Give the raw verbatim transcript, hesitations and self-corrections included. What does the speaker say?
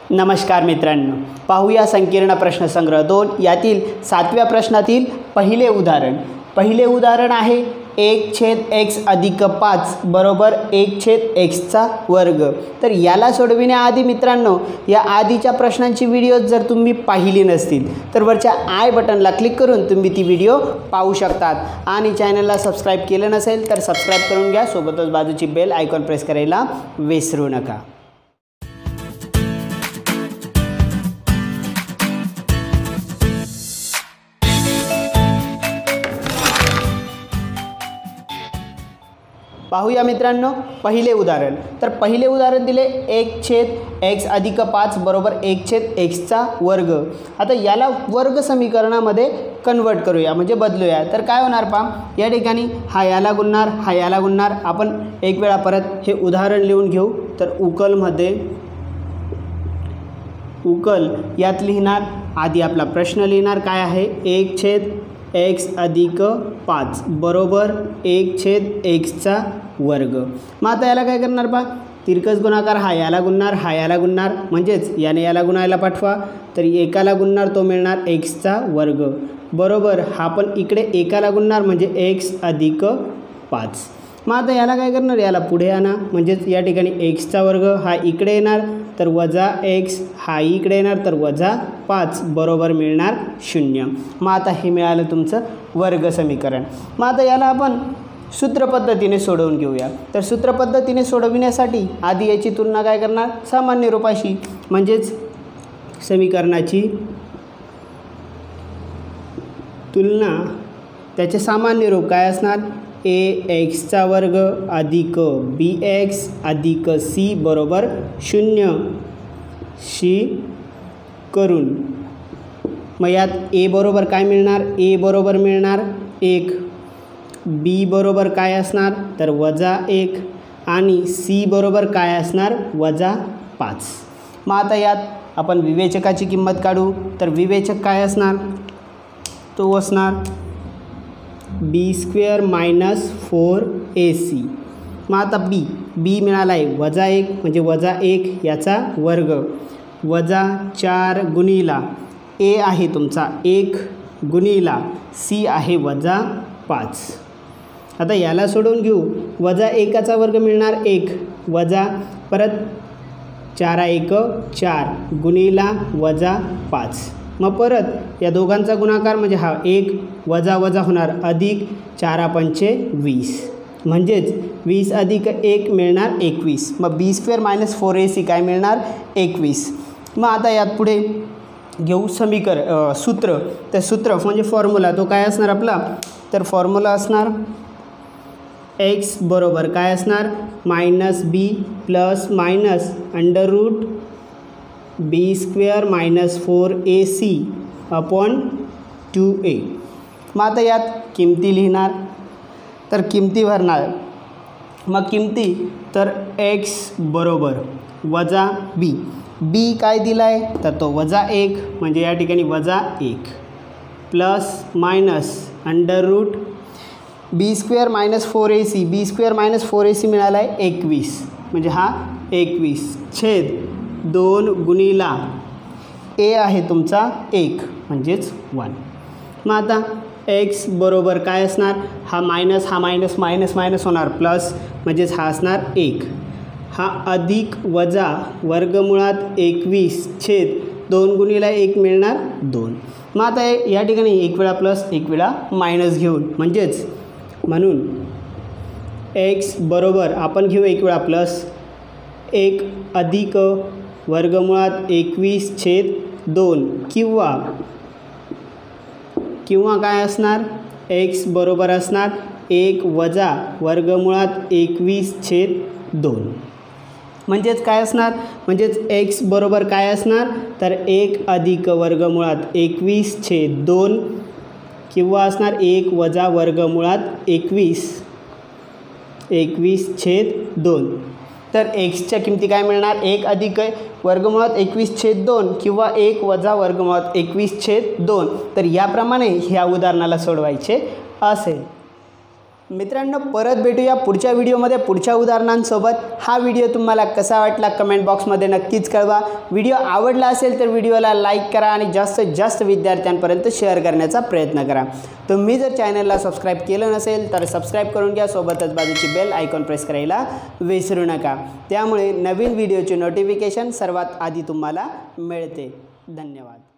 नमस्कार मित्रांनो, पाहूया संकीर्ण प्रश्न संग्रह दोन यातील सातव्या प्रश्नातील पहिले उदाहरण। पहिले उदाहरण आहे एक छेद एक्स अधिक पाच बरोबर एक छेद एक्सचा वर्ग। तर याला सोडविण्याआधी मित्रांनो, या आधीच्या प्रश्नांची व्हिडिओ जर तुम्ही पाहिली नसतील तर वरच्या आय बटनला क्लिक करून तुम्ही ती व्हिडिओ पाहू शकतात आणि चॅनलला सबस्क्राईब केलं नसेल तर सबस्क्राईब करून घ्या, सोबतच बाजूची बेल आयकॉन प्रेस करायला विसरू नका। पाहूया मित्रांनो पहिले उदाहरण। तर पहिले उदाहरण दिले एक छेद एक्स अधिक पाच बरोबर एक छेद एक्सचा वर्ग। आता याला वर्ग समीकरणामध्ये कन्वर्ट करूया, म्हणजे बदलूया। तर काय होणार पहा, या ठिकाणी हा याला गुणणार, हा याला गुणणार। आपण एक वेळा परत हे उदाहरण लिहून घेऊ। तर उकलमध्ये उकल यात लिहिणार, आधी आपला प्रश्न लिहिणार काय आहे, एक छेद एक्स अधिक पाच बरोबर एक छेद एक्सचा वर्ग। मग आता याला काय करणार पहा, तिरकस गुणाकार, हा याला गुणणार, हा याला गुणणार, म्हणजेच याने याला गुणायला पाठवा। तर एकाला गुणणार तो मिळणार एक्सचा वर्ग बरोबर हा पण इकडे एकाला गुणणार म्हणजे एक्स अधिक पाच। मग आता याला काय करणार, याला पुढे आणा, म्हणजेच या ठिकाणी एक्सचा वर्ग हा इकडे येणार तर वजा एक्स, हा इकडे येणार तर वजा पाच बरोबर मिळणार शून्य। मग आता हे मिळालं तुमचं वर्ग समीकरण। मग आता याला आपण सूत्र पद्धतीने सोडवून घेऊया। तर सूत्र पद्धतीने सोडविण्यासाठी आधी याची तुलना काय करणार, सामान्य रूपाशी, म्हणजेच समीकरणाची तुलना त्याचे सामान्य रूप काय असणार, ए एक्सचा वर्ग अधिक बी एक्स अधिक सी बरोबर शून्य शी करून मग यात ए बरोबर काय मिळणार, ए बरोबर मिळणार एक, बी बरोबर काय असणार तर वजा एक आणि सी बरोबर काय असणार वजा पाच। मग आता यात आपण विवेचकाची किंमत काढू। तर विवेचक काय असणार, तो असणार B square minus four A C. मग आता बी बी मिळाला आहे वजा एक, म्हणजे वजा एक याचा वर्ग वजा चार गुणिला ए आहे तुमचा एक गुणिला सी आहे वजा पाच। आता याला सोडवून घेऊ, वजा एकाचा वर्ग मिळणार एक वजा परत चारा एक चार गुणिला वजा पाच। मग परत या दोघांचा गुणाकार म्हणजे हा एक वजा वजा होणार अधिक चारा पंचे वीस, म्हणजेच वीस अधिक एक मिळणार एकवीस। मग B square minus four A C काय मिळणार एकवीस। मग आता यात पुढे घेऊ समीकर सूत्र। तर सूत्र म्हणजे फॉर्म्युला तो काय असणार आपला, तर फॉर्म्युला असणार एक्स बरोबर काय असणार minus B plus minus under root B square minus four A C upon two A. मग आता यात किमती लिहिणार, तर किमती भरणार। मग किमती तर एक्स बरोबर वजा बी, बी काय दिला आहे तर तो वजा एक, म्हणजे या ठिकाणी वजा एक plus minus under root B square minus four A C, B square minus four A C मिळाला आहे एकवीस, म्हणजे हा एकवीस छेद दोन गुणिला ए आहे तुमचा एक म्हणजेच वन। मग आता एक्स बरोबर काय असणार, हा मायनस हा मायनस मायनस मायनस होणार प्लस, म्हणजेच हा असणार एक, हा अधिक वजा वर्गमुळात एकवीस छेद दोन गुणिला एक मिळणार दोन। मग आता या ठिकाणी एक वेळा प्लस एक वेळा मायनस घेऊन, म्हणजेच म्हणून एक्स बरोबर आपण घेऊ एक वेळा प्लस एक अधिक वर्गमुळात एकवीस छेद दोन किंवा किंवा काय असणार एक्स बरोबर असणार एक वजा वर्गमुळात एकवीस छेद दोन, म्हणजेच काय असणार, म्हणजेच एक्स बरोबर काय असणार तर एक अधिक वर्गमुळात एकवीस छेद दोन किंवा असणार एक वजा वर्गमुळात एकवीस एकवीस छेद दोन। तर एक्सच्या किमती काय मिळणार, एक अधिक वर्गमुळात एकवीस छेद दोन किंवा एक वजा वर्गमुळात एकवीस छेद दोन। तर याप्रमाणे ह्या उदाहरणाला सोडवायचे असेल। मित्रांनो, परत भेटूया पुढच्या व्हिडिओमध्ये पुढच्या उदाहरणांसोबत. हा व्हिडिओ तुम्हाला कसा वाटला कमेंट बॉक्समध्ये नक्कीच कळवा. व्हिडिओ आवडला असेल तर व्हिडिओला लाईक करा आणि जास्तीत जास्त विद्यार्थ्यांपर्यंत शेअर करण्याचा प्रयत्न करा. तुम्ही जर चॅनलला सबस्क्राईब केलं नसेल तर सबस्क्राईब करून घ्या. सोबतच बाजूची बेल आयकॉन प्रेस करायला विसरू नका. त्यामुळे नवीन व्हिडिओचे नोटिफिकेशन सर्वात आधी तुम्हाला मिळते. धन्यवाद.